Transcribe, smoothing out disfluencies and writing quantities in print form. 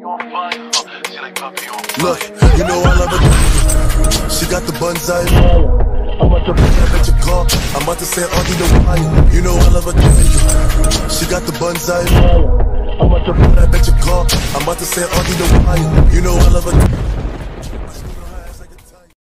Look, you know I love her. She got the buns I I'm about to put that bitch a car. I'm about to say Auntie the wire. You know I love her. She got the buns I I'm about to put that bitch a car. I'm about to say Auntie the wire. You know I love her.